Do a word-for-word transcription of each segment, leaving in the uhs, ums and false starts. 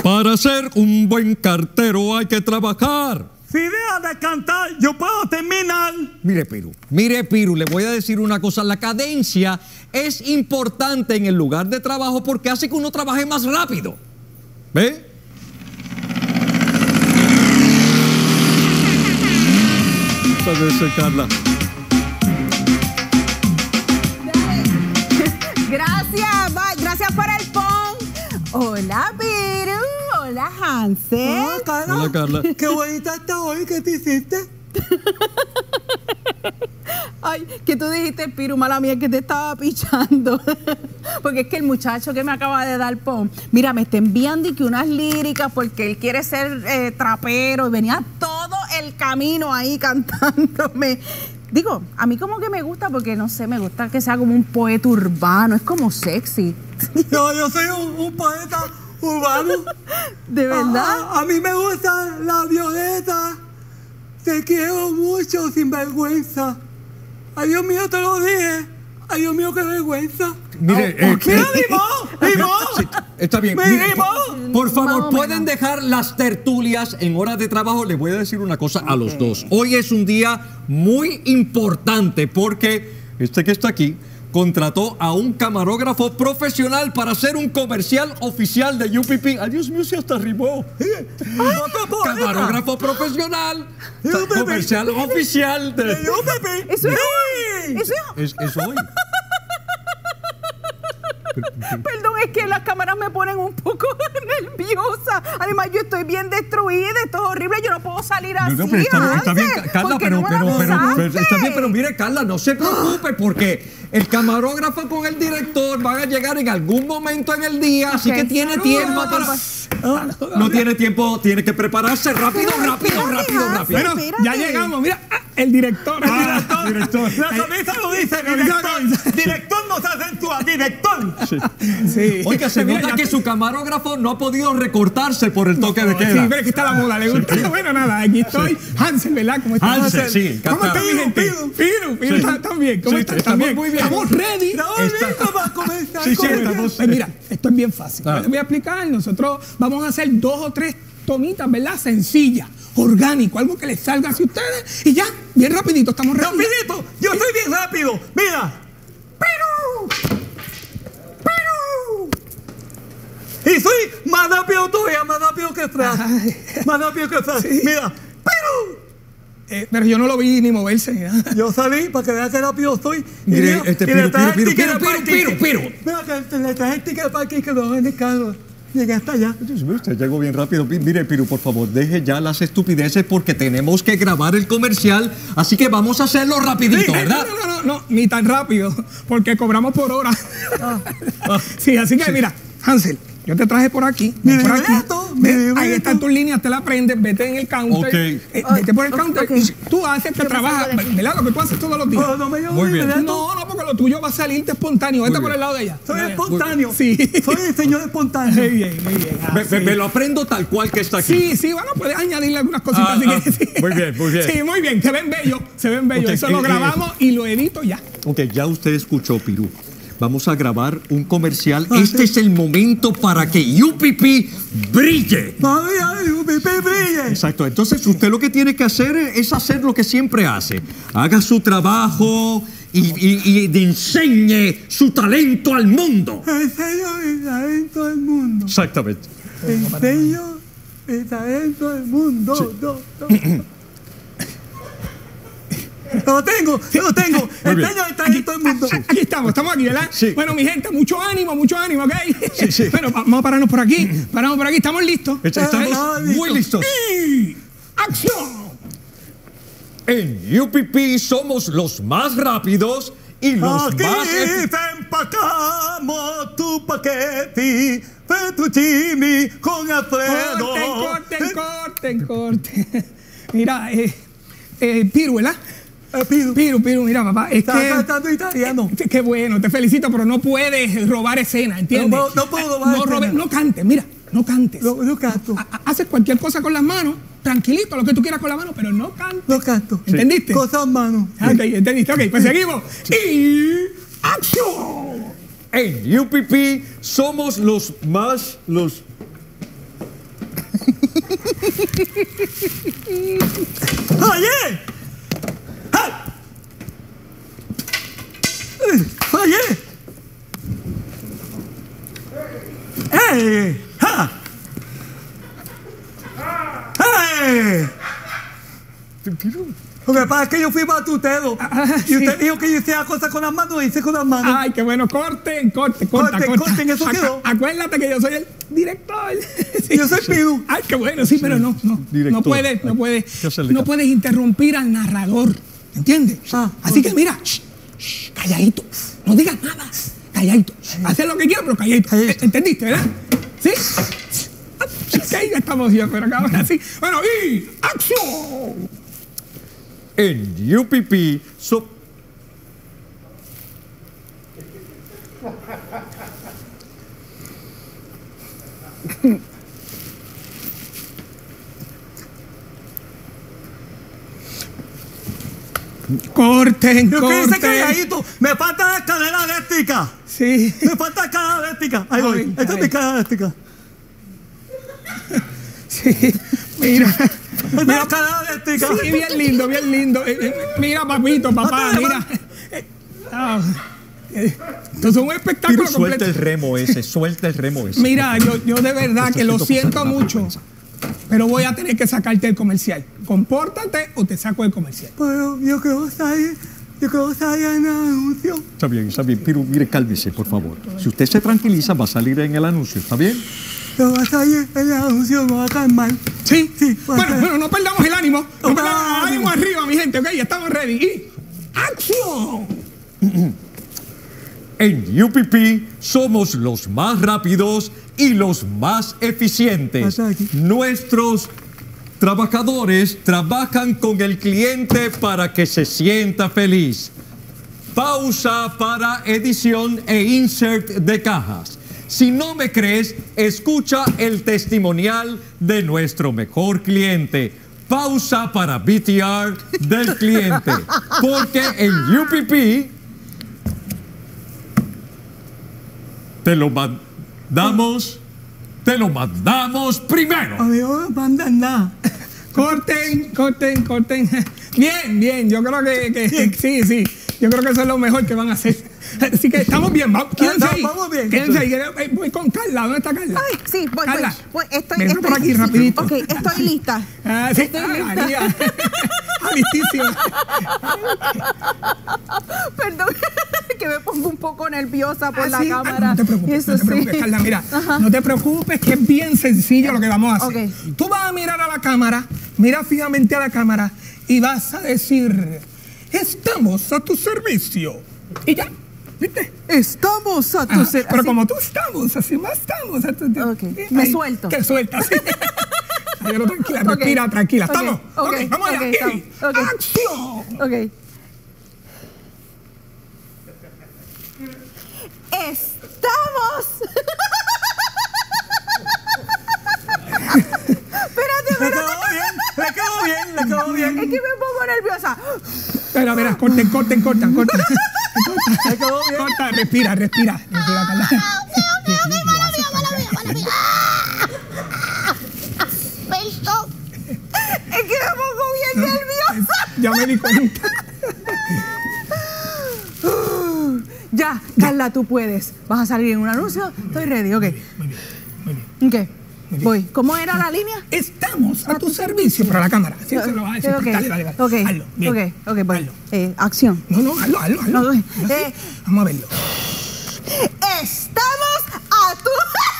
Para ser un buen cartero hay que trabajar. Si deja de cantar, yo puedo terminar. Mire, Piru, mire, Piru, le voy a decir una cosa. La cadencia es importante en el lugar de trabajo porque hace que uno trabaje más rápido. ¿Ve? Muchas veces, Carla. Gracias, bye. Gracias por el pon. Hola, Piru. Hola, Hansel. Hola, Carla. Hola, Carla. Qué bonita está hoy. ¿Qué te hiciste? Ay, que tú dijiste, Piru, mala mía, que te estaba pichando. Porque es que el muchacho que me acaba de dar pon, mira, me está enviando y que unas líricas porque él quiere ser eh, trapero y venía todo el camino ahí cantándome. Digo, a mí como que me gusta porque, no sé, me gusta que sea como un poeta urbano, es como sexy. No, yo soy un, un poeta urbano. ¿De verdad? A, a, a mí me gusta la Violeta. Te quiero mucho, sin vergüenza. Ay, Dios mío, te lo dije. Ay, Dios mío, qué vergüenza. Mire, oh, eh, mira, eh, limón, limón. Sí, está bien. Me Mire, limón. por favor, Más o pueden menos. dejar las tertulias en horas de trabajo. Les voy a decir una cosa a los dos. Hoy es un día muy importante porque este que está aquí contrató a un camarógrafo profesional para hacer un comercial oficial de U P P. Ay, Dios mío, se hasta rimó. Camarógrafo profesional, U P P. comercial oficial de... U P P. Eso es, Sí. eso es. Es, es hoy. Perdón, es que las cámaras me ponen un poco nerviosa. Además, yo estoy bien destruida, esto es horrible, yo no puedo salir así. No, no, pero está, bien, está bien, Hansel, Carla, ¿por qué pero, no me pero, la pero, avisaste? pero, está bien, pero mire, Carla, no se preocupe porque el camarógrafo con el director van a llegar en algún momento en el día, así Ok. que tiene tiempo para... No tiene tiempo, tiene que prepararse rápido, rápido, rápido, rápido. Bueno, Espérate. ya llegamos. Mira, ah, el director. Ah, director. La camisa lo dice, director. Director no se acentúa, director. Sí. Oiga, se Mira, nota ya que te- su camarógrafo no ha podido recortarse por el toque de Sí, queda. pero es que está la moda, le gusta. Bueno, nada, aquí estoy. Hansel, ¿verdad? ¿Cómo estás? Hansel, sí, ¿Cómo está encantado. mi gente? Piru, Piru, Piru, Sí. ¿están están bien? ¿Cómo Sí, están? estamos ¿Están bien? muy bien. Estamos ready. No, Está- listo para comenzar. Sí, sí, con- estamos- Pues mira, esto es bien fácil. Ah. Les voy a explicar. Nosotros vamos a hacer dos o tres tomitas, ¿verdad? Sencillas, orgánico, algo que les salga así a ustedes. Y ya, bien rapidito, estamos ready. Rapidito, yo soy bien rápido. Mira. Perú. Perú. Y soy más rápido todavía, más rápido que Flash. Ay. Más rápido que Flash. Sí. Mira. Perú. Eh, pero yo no lo vi ni moverse. ni nada. Yo salí para que vean que rápido estoy. Y Mire, mira, este, y Piru, le traje Piru, el ticket Piru, de Piru, parking. Piru, Piru. Mira que le traje el ticket de parking que lo ven en el carro. Llegué hasta allá. Dios mío, usted llegó bien rápido. Mire, Piru, por favor, deje ya las estupideces porque tenemos que grabar el comercial, así que vamos a hacerlo rapidito, Eh, ¿verdad? No, no, no, no, ni tan rápido, porque cobramos por hora. Sí, así que mira, Hansel, yo te traje por aquí. Mi ven por aquí. libreto, mi Ven, ahí libreto. están tus líneas, te la aprendes, vete en el counter. Ok. eh, vete por el Oh, counter ok. y tú haces, te trabajas, ¿verdad? Lo que tú haces todos los días. Oh, no me llevo Muy mi bien. libreto. No, no, porque lo tuyo va a salirte espontáneo. Vete Muy por bien. el lado de ella. Soy Mira. espontáneo. Sí. Soy el señor espontáneo. Muy bien, muy bien. Ah, Me, me- sí. me lo aprendo tal cual que está aquí. Sí, sí, bueno, puedes añadirle algunas cositas. Ah, así que, ah, sí. muy bien, muy bien. Sí, muy bien, se ven bellos, se ven bellos. Ok, Eso eh, lo eh, grabamos y lo edito ya. Ok, ya usted escuchó, Piru. Vamos a grabar un comercial. Ah, Este es el momento para que U P P brille. Mami, ay, mi pipi brille. Exacto. Entonces, usted lo que tiene que hacer es hacer lo que siempre hace. Haga su trabajo y, y- y enseñe su talento al mundo. Enseño mi talento al mundo. Exactamente. Enseño mi talento al mundo. Do, do. Lo tengo, lo tengo. Muy bien. Enseño el talento al mundo. Aquí estamos, estamos aquí, ¿verdad? Sí. Bueno, mi gente, mucho ánimo, mucho ánimo, ¿ok? Sí, sí. Bueno, vamos a pararnos por aquí. Paramos por aquí, estamos listos. Estamos Ah, muy listos. Y ¡acción! En U P P somos los más rápidos y los Aquí más... efi- empacamos tu paquete, fettuccini con Alfredo. Corten, corten, corten, corten. Mira, eh, eh, Piru, ¿verdad? Eh, Piru, Piru, Piru, mira, papá, es está que... cantando italiano. Eh, Qué bueno, te felicito, pero no puedes robar escena, ¿entiendes? No, no puedo robar no, escena. robes- no cantes, mira, no cantes. Lo, lo canto, Ha- ha- Haces cualquier cosa con las manos, tranquilito, lo que tú quieras con las manos, pero no cantes. lo canto. ¿Entendiste? Cosas manos. Ok, entendiste. Ok, pues seguimos. Y ¡acción! En U P P somos los más... los ¡Fallé! ¡Ah! ¡Fallé! ¡Ey! ¡Ja! ¡Ey! Lo que pasa es que yo fui batutero Ah, y usted sí. dijo que yo hiciera cosas con las manos y hice con las manos. Ay, qué bueno. Corten, corten, corta, Corten, corta. corten, eso Acu- quedó. Acuérdate que yo soy el director. Sí. Yo soy Piru. Ay, qué bueno, sí, pero no, no. Director. No puedes, no puedes, ¿Qué hacerle no caso? puedes interrumpir al narrador. ¿Entiendes? Ah, Así ok. que mira, shh, shh, calladito. No digas nada. Calladito. Haz lo que quieras, pero calladito. Calladito. ¿Entendiste, verdad? ¿Sí? Ok, ya estamos bien, pero ahora sí. Bueno, y ¡acción! En U P P, so- Corten, Yo que hice corten. calladito. Me falta la escalera eléctrica. Sí. Me falta la escalera eléctrica. Ahí voy. Ay, Esta es ay. mi escalera eléctrica. Sí. Mira. Esta es la escalera eléctrica. Sí, bien lindo, bien lindo. Eh, eh, mira, papito, papá, Mátale, mira. Eh, ah, eh, Esto es un espectáculo Pero suelta completo. el remo ese, suelta el remo ese. Mira, yo, yo de verdad que lo Esto siento es mucho, pero voy a tener que sacarte el comercial. Compórtate o te saco el comercial. Pero yo quiero salir. Yo quiero salir en el anuncio. Está bien, está bien. Pero mire, cálmese, por favor. Si usted se tranquiliza, va a salir en el anuncio. ¿Está bien? Yo voy a salir en el anuncio. Me voy a calmar. ¿Sí? Sí, voy a Bueno, hacer. bueno, no perdamos el ánimo. No No perdamos el ánimo perdamos. arriba, mi gente. Ok, ya estamos ready. Y ¡acción! En U P P somos los más rápidos y los más eficientes. Pasa aquí. Nuestros trabajadores trabajan con el cliente para que se sienta feliz. Pausa para edición e insert de cajas. Si no me crees, escucha el testimonial de nuestro mejor cliente. Pausa para B T R del cliente. Porque en U P P te lo mandamos, te lo mandamos primero. A mí no me mandan nada. Corten, corten, corten. Bien, bien. Yo creo que, que sí, sí. Yo creo que eso es lo mejor que van a hacer. Así que estamos bien. Vamos, quédense ahí. Vamos bien. Quédense ahí. Eh, Voy con Carla. ¿Dónde está Carla? Ay, sí, voy, voy, Carla, voy. Estoy, ven estoy, por aquí rapidito. Ok, estoy lista. Ah, sí. Estoy Ah, lista. María. Ah, listísima. Perdón, que me pongo un poco nerviosa por Ah, la sí. Ah, cámara. no te preocupes, Eso no te preocupes, sí. Carla, mira, Ajá. no te preocupes que es bien sencillo lo que vamos a hacer. Ok. Tú vas a mirar a la cámara, mira fijamente a la cámara y vas a decir, estamos a tu servicio. Y ya, ¿viste? Estamos a tu Ajá, ser- pero así. como tú estamos, así más estamos. A tu, Ok, me ahí, suelto. Te sueltas, sí. Ay, pero tranquila, Ok. respira, tranquila. Ok, ¿Estamos? ok, Ok, vamos allá. ok, Y estamos. Ok. ¡acción! Ok. Estamos. Espérate, Le espérate. quedó bien. Le quedó bien. Le quedó Es bien. que me pongo nerviosa. Espera, espera, corten, corten, corten, corten. Le quedó bien. Corta, respira, respira. Respira, Carla. Perdón. Es que me pongo bien nerviosa. Ya me di cuenta. Ya, Carla, tú puedes. Vas a salir en un anuncio. Estoy ready, ok. Muy bien, muy bien. Ok. Voy. ¿Cómo era la línea? Estamos a tu servicio para la cámara. Sí, se lo vas a decir. Ok, Dale, dale, dale. ok, Hazlo, bien. ok, ok, voy. Hazlo. Eh, acción. No, no, hazlo, hazlo, hazlo. No, Así. eh, Vamos a verlo. Estamos a tu...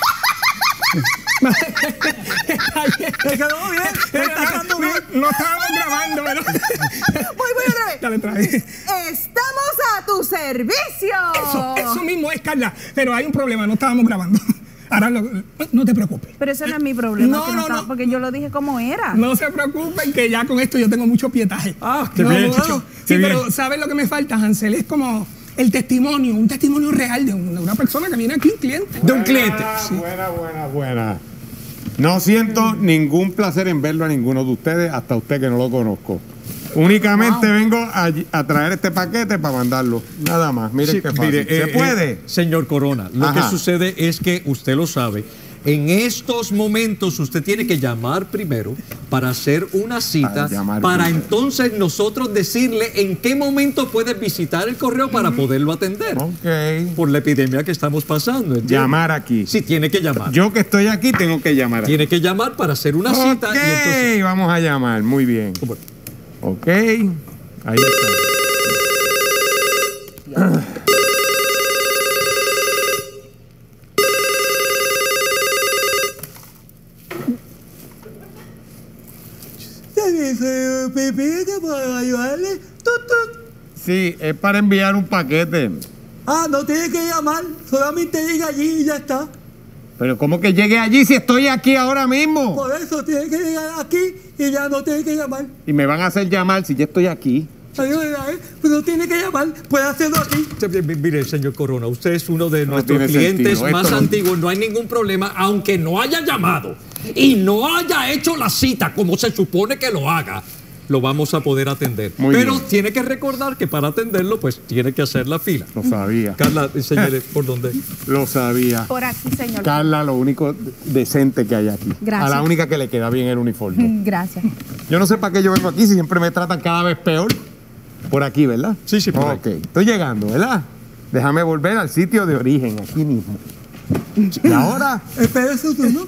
Está bien. Le quedó bien. Le está quedando bien. No, no estábamos grabando, pero... Voy, voy otra vez. Dale otra vez. Estamos a tu servicio. Eso, eso mismo es, Carla. Pero hay un problema, no estábamos grabando. Ahora, lo- no te preocupes. Pero ese no es mi problema, No, que no no, estaba- no. porque yo lo dije como era. No se preocupen que ya con esto yo tengo mucho pietaje. Ah, qué No, bien. mucho. Qué Sí, bien. pero ¿sabes lo que me falta, Hansel? Es como el testimonio, un testimonio real de una, una persona que viene aquí, un cliente. De un cliente. Buena, buena, buena. No siento ningún placer en verlo a ninguno de ustedes, hasta usted que no lo conozco. Únicamente vengo a, a traer este paquete para mandarlo. Nada más. Miren Sí, qué fácil. mire, ¿Se eh, puede? eh, señor Corona, lo Ajá. que sucede es que usted lo sabe, En estos momentos usted tiene que llamar primero para hacer una cita, Para llamar para primero. entonces nosotros decirle en qué momento puede visitar el correo para poderlo atender. Ok. Por la epidemia que estamos pasando. ¿entiende? Llamar aquí. Sí, tiene que llamar. Yo que estoy aquí tengo que llamar aquí. Tiene que llamar para hacer una cita Ok, y entonces... vamos a llamar. Muy bien. Bueno, Ok. Ahí está. Servicio pipí que puedo ayudarle. Tut, tut. Sí, es para enviar un paquete. Ah, no tiene que llamar, solamente llega allí y ya está. Pero ¿cómo que llegue allí si estoy aquí ahora mismo? Por eso tiene que llegar aquí y ya no tiene que llamar. Y me van a hacer llamar si ya estoy aquí. Ayúdame, pero no tiene que llamar, puede hacerlo aquí. mire, señor Corona, usted es uno de No nuestros tiene clientes sentido, esto más no- antiguos, no hay ningún problema, aunque no haya llamado y no haya hecho la cita como se supone que lo haga, lo vamos a poder atender. Muy Pero bien. tiene que recordar que para atenderlo, pues tiene que hacer la fila. Lo sabía. Carla, enséñale por dónde. Lo sabía. Por aquí, señor. Carla, lo único decente que hay aquí. Gracias. A la única que le queda bien el uniforme. Gracias. Yo no sé para qué yo vengo aquí si siempre me tratan cada vez peor. Por aquí, ¿verdad? Sí, sí, por ahí. Ok, estoy llegando, ¿verdad? Déjame volver al sitio de origen, aquí mismo. Y ahora, Espera su turno.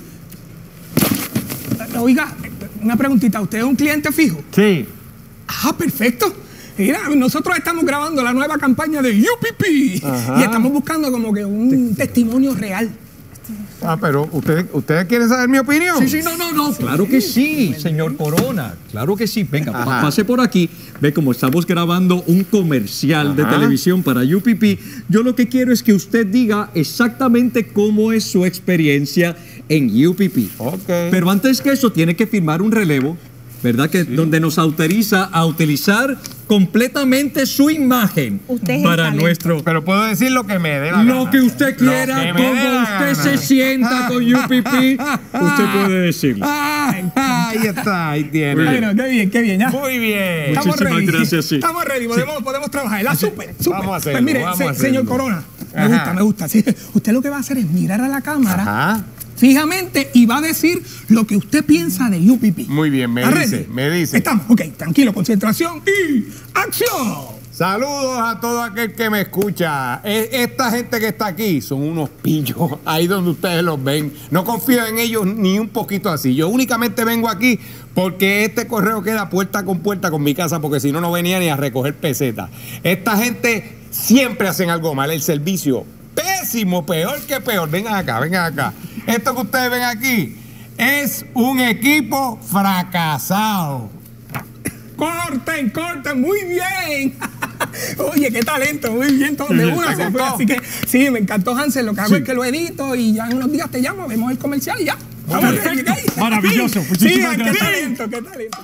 Oiga, una preguntita. ¿Usted es un cliente fijo? sí. Ah, perfecto. Mira, nosotros estamos grabando la nueva campaña de U P P Ajá. y estamos buscando como que un testimonio real. Ah, pero ¿ustedes, ¿ustedes quieren saber mi opinión? Sí, sí, no, no, no, claro que sí, señor Corona, claro que sí. Venga, Ajá. pa- pase por aquí. Ve como estamos grabando un comercial de Ajá. televisión para U P P. Yo lo que quiero es que usted diga exactamente cómo es su experiencia en U P P. Ok. Pero antes que eso, tiene que firmar un relevo, ¿verdad? Que donde nos autoriza a utilizar completamente su imagen Usted es el para talento. nuestro... Pero puedo decir lo que me dé la Lo gana. que usted Lo quiera, que me como dé la usted gana. se sienta con U P P, usted puede decirlo. Ay, ahí está, ahí tiene. Bueno, qué bien, qué bien. Ya. Muy bien. Estamos Muchísimas ready. gracias, sí. Estamos ready, podemos, podemos trabajar. La super, super. Vamos a hacerlo, Pues mire, vamos se- a hacerlo. señor Corona, me Ajá. gusta, me gusta. Sí, usted lo que va a hacer es mirar a la cámara Ajá. fijamente y va a decir lo que usted piensa de U P P. Muy bien, me ¿Está dice, ready? me dice. Estamos, ok, tranquilo, concentración y acción. Saludos a todo aquel que me escucha. E- Esta gente que está aquí son unos pillos, ahí donde ustedes los ven. No confío en ellos ni un poquito así. Yo únicamente vengo aquí porque este correo queda puerta con puerta con mi casa, porque si no, no venía ni a recoger pesetas. Esta gente siempre hacen algo mal. El servicio, pésimo, peor que peor. Vengan acá, vengan acá. Esto que ustedes ven aquí es un equipo fracasado. Corten, corten, muy bien. Oye, qué talento, muy bien, todo de Sí, una ¿te se fue. gustó? Así que sí, me encantó Hansel, lo que hago es que lo edito y ya en unos días te llamo, vemos el comercial y ya. Vamos, Perfecto. ¿ok? Maravilloso, Sí, muchísimas qué gracias. talento, qué talento.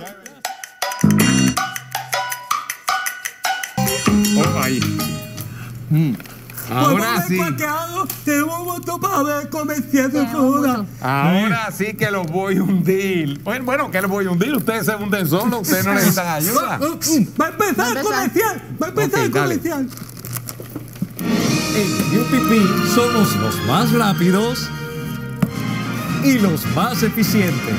Oh, ahí. Ahora Podemos sí. ver parqueado, tenemos un montón para ver comercial de Tenemos Corona. mucho. Ahora sí que los voy a hundir. Bueno, bueno, que los voy a hundir. Ustedes se hunden solos, ustedes no necesitan ayuda. Va a empezar Va a el empezar. comercial, va a empezar Ok, el dale. comercial. En U P P somos los más rápidos y los más eficientes.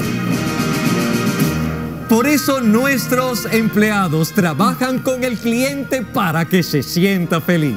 Por eso nuestros empleados trabajan con el cliente para que se sienta feliz.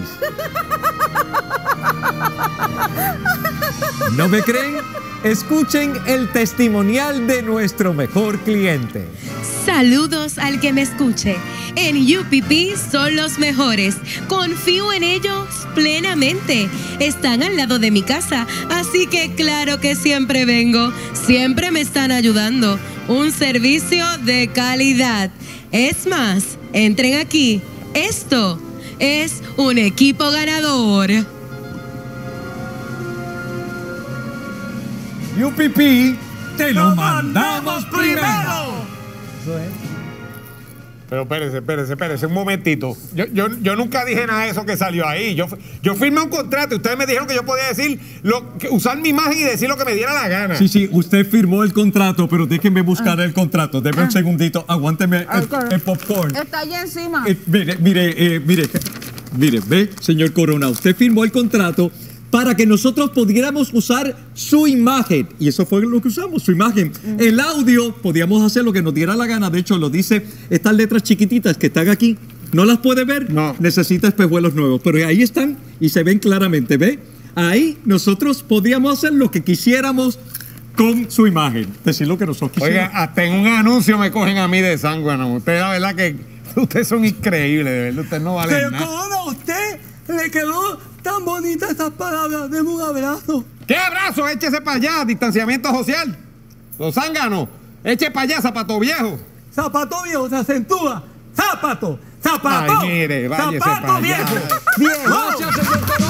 ¿No me creen? Escuchen el testimonial de nuestro mejor cliente. Saludos al que me escuche. En U P P son los mejores. Confío en ellos plenamente. Están al lado de mi casa, así que claro que siempre vengo. Siempre me están ayudando. Un servicio de calidad. Es más, entren aquí. Esto es un equipo ganador. U P P, te lo mandamos primero. Pero espérese, espérese, espérese un momentito. Yo, yo, yo nunca dije nada de eso que salió ahí. Yo, yo firmé un contrato y ustedes me dijeron que yo podía decir, lo, que, usar mi imagen y decir lo que me diera la gana. Sí, sí, usted firmó el contrato, pero déjenme buscar el contrato. Deme un segundito, aguánteme el, el popcorn. Está allí encima. Eh, mire, mire, eh, mire, mire, ve, señor Corona, usted firmó el contrato, para que nosotros pudiéramos usar su imagen. Y eso fue lo que usamos, su imagen. Uh-huh. El audio, podíamos hacer lo que nos diera la gana. De hecho, lo dice estas letras chiquititas que están aquí. ¿No las puede ver? No. Necesita espejuelos nuevos. Pero ahí están y se ven claramente, ¿ve? Ahí nosotros podíamos hacer lo que quisiéramos con su imagen. Decir lo que nosotros quisiéramos. Oiga, hasta en un anuncio me cogen a mí de zángano. Ustedes, la verdad que ustedes son increíbles, de verdad. Ustedes no valen Pero nada. ¿cómo a usted le quedó tan bonitas esas palabras? Deme un abrazo. ¿Qué abrazo? Échese para allá, distanciamiento social. Los zánganos. Eche para allá, zapato viejo. Zapato viejo, se acentúa. Zapato, zapato. Ay, mire, váyese zapato para allá. viejo. Viejo. Gracias, señor Colón.